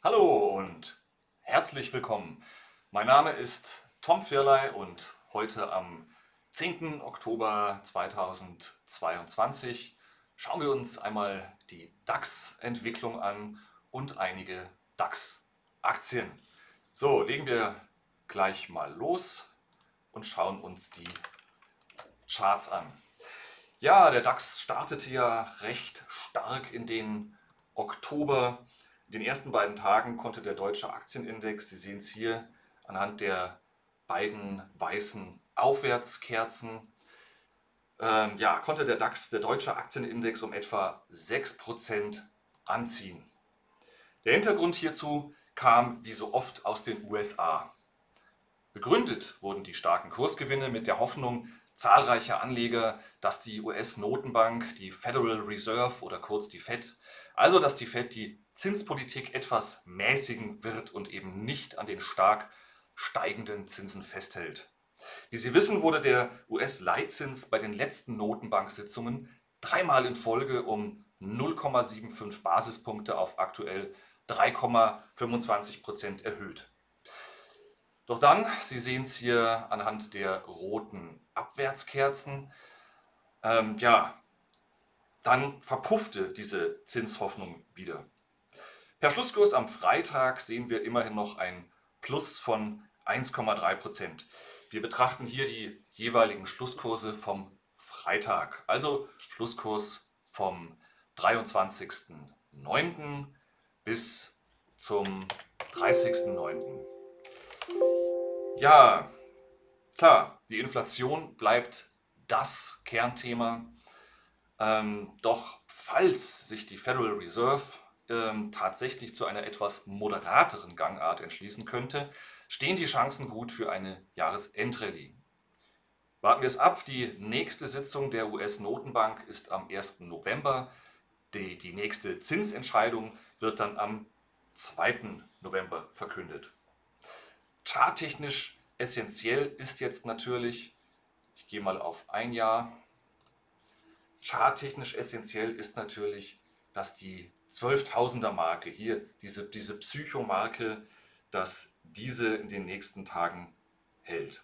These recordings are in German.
Hallo und herzlich willkommen. Mein Name ist Tom Firley und heute am 10. Oktober 2022 schauen wir uns einmal die DAX-Entwicklung an und einige DAX-Aktien. So, legen wir gleich mal los und schauen uns die Charts an. Ja, der DAX startete ja recht stark in den Oktober. In den ersten beiden Tagen konnte der deutsche Aktienindex, Sie sehen es hier anhand der beiden weißen Aufwärtskerzen, ja, konnte der DAX, der deutsche Aktienindex, um etwa 6% anziehen. Der Hintergrund hierzu kam wie so oft aus den USA. Begründet wurden die starken Kursgewinne mit der Hoffnung zahlreicher Anleger, dass die US-Notenbank, die Federal Reserve oder kurz die Fed, also dass die Fed die Zinspolitik etwas mäßigen wird und eben nicht an den stark steigenden Zinsen festhält. Wie Sie wissen, wurde der US-Leitzins bei den letzten Notenbank-Sitzungen dreimal in Folge um 0,75 Basispunkte auf aktuell 3,25% erhöht. Doch dann, Sie sehen es hier anhand der roten Abwärtskerzen, ja, dann verpuffte diese Zinshoffnung wieder. Per Schlusskurs am Freitag sehen wir immerhin noch ein Plus von 1,3%. Wir betrachten hier die jeweiligen Schlusskurse vom Freitag, also Schlusskurs vom 23.09. bis zum 30.09. Ja, klar, die Inflation bleibt das Kernthema. Doch falls sich die Federal Reserve tatsächlich zu einer etwas moderateren Gangart entschließen könnte, stehen die Chancen gut für eine Jahresendrallye. Warten wir es ab, die nächste Sitzung der US-Notenbank ist am 1. November. Die nächste Zinsentscheidung wird dann am 2. November verkündet. Charttechnisch essentiell ist jetzt natürlich, ich gehe mal auf ein Jahr, charttechnisch essentiell ist natürlich, dass die 12.000er Marke, hier diese Psychomarke, dass diese in den nächsten Tagen hält.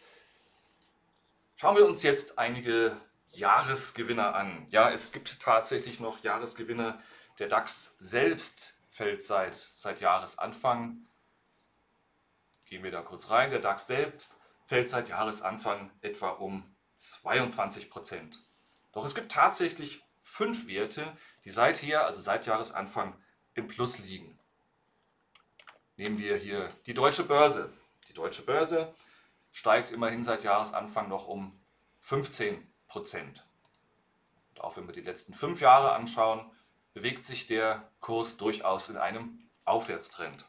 Schauen wir uns jetzt einige Jahresgewinner an. Ja, es gibt tatsächlich noch Jahresgewinner. Der DAX selbst fällt seit Jahresanfang. Gehen wir da kurz rein. Der DAX selbst fällt seit Jahresanfang etwa um 22%. Doch es gibt tatsächlich 5 Werte, die seither, also seit Jahresanfang, im Plus liegen. Nehmen wir hier die Deutsche Börse. Die Deutsche Börse steigt immerhin seit Jahresanfang noch um 15%. Und auch wenn wir die letzten 5 Jahre anschauen, bewegt sich der Kurs durchaus in einem Aufwärtstrend.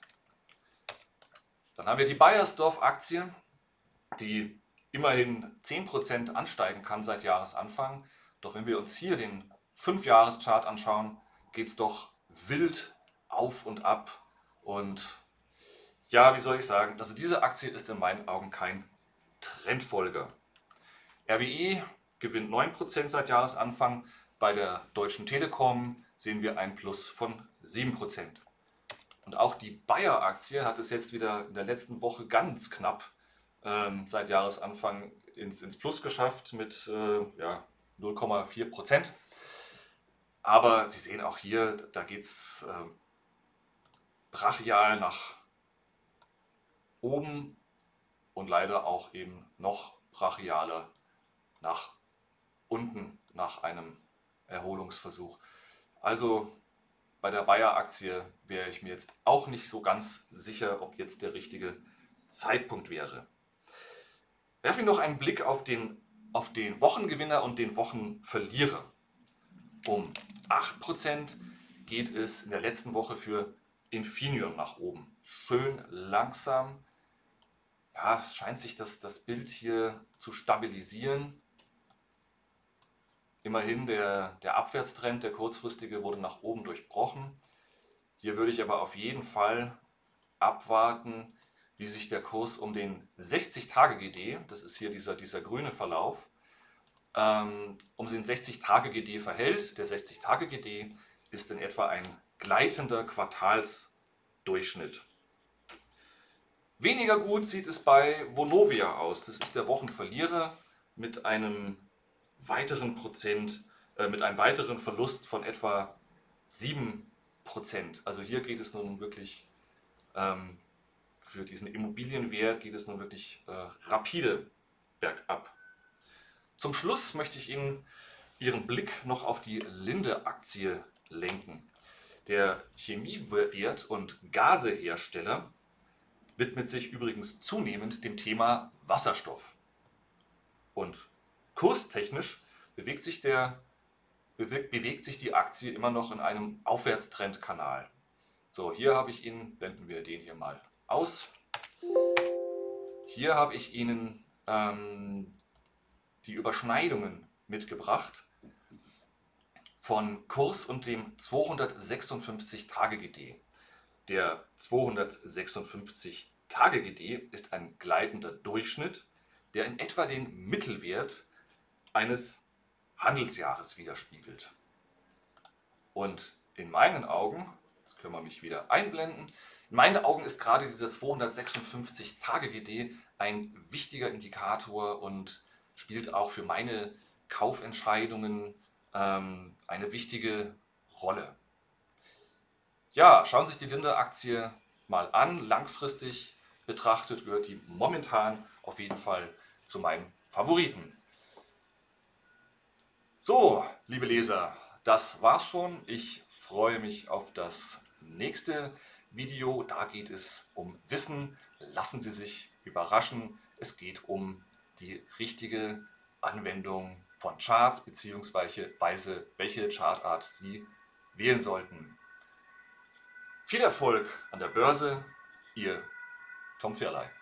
Dann haben wir die Beiersdorf-Aktie, die immerhin 10% ansteigen kann seit Jahresanfang. Doch wenn wir uns hier den 5-Jahres-Chart anschauen, geht es doch wild auf und ab. Und ja, wie soll ich sagen, also diese Aktie ist in meinen Augen kein Trendfolger. RWE gewinnt 9% seit Jahresanfang. Bei der Deutschen Telekom sehen wir ein Plus von 7%. Und auch die Bayer-Aktie hat es jetzt wieder in der letzten Woche ganz knapp seit Jahresanfang ins Plus geschafft mit ja, 0,4%. Aber Sie sehen auch hier, da geht es brachial nach oben und leider auch eben noch brachialer nach unten nach einem Erholungsversuch. Also bei der Bayer-Aktie wäre ich mir jetzt auch nicht so ganz sicher, ob jetzt der richtige Zeitpunkt wäre. Werfen wir noch einen Blick auf den Wochengewinner und den Wochenverlierer. Um 8% geht es in der letzten Woche für Infineon nach oben. Schön langsam. Ja, es scheint sich das Bild hier zu stabilisieren. Immerhin der Abwärtstrend, der kurzfristige, wurde nach oben durchbrochen. Hier würde ich aber auf jeden Fall abwarten, wie sich der Kurs um den 60-Tage-GD, das ist hier dieser grüne Verlauf, um den 60-Tage-GD verhält. Der 60-Tage-GD ist in etwa ein gleitender Quartalshorizont. Durchschnitt. Weniger gut sieht es bei Vonovia aus. Das ist der Wochenverlierer mit einem weiteren mit einem weiteren Verlust von etwa 7%. Also hier geht es nun wirklich, für diesen Immobilienwert geht es nun wirklich rapide bergab. Zum Schluss möchte ich Ihren Blick noch auf die Linde-Aktie lenken. Der Chemiewert und Gasehersteller widmet sich übrigens zunehmend dem Thema Wasserstoff. Und kurstechnisch bewegt sich die Aktie immer noch in einem Aufwärtstrendkanal. So, hier habe ich Ihnen, blenden wir den hier mal aus. Hier habe ich Ihnen die Überschneidungen mitgebracht von Kurs und dem 256-Tage-GD. Der 256-Tage-GD ist ein gleitender Durchschnitt, der in etwa den Mittelwert eines Handelsjahres widerspiegelt. Und in meinen Augen, jetzt können wir mich wieder einblenden, in meinen Augen ist gerade dieser 256-Tage-GD ein wichtiger Indikator und spielt auch für meine Kaufentscheidungen eine wichtige Rolle. Ja, schauen Sie sich die Linde-Aktie mal an. Langfristig betrachtet gehört die momentan auf jeden Fall zu meinen Favoriten. So, liebe Leser, das war's schon. Ich freue mich auf das nächste Video. Da geht es um Wissen. Lassen Sie sich überraschen. Es geht um die richtige Anwendung von Charts bzw. welche Chartart Sie wählen sollten. Viel Erfolg an der Börse, Ihr Tom Ferley.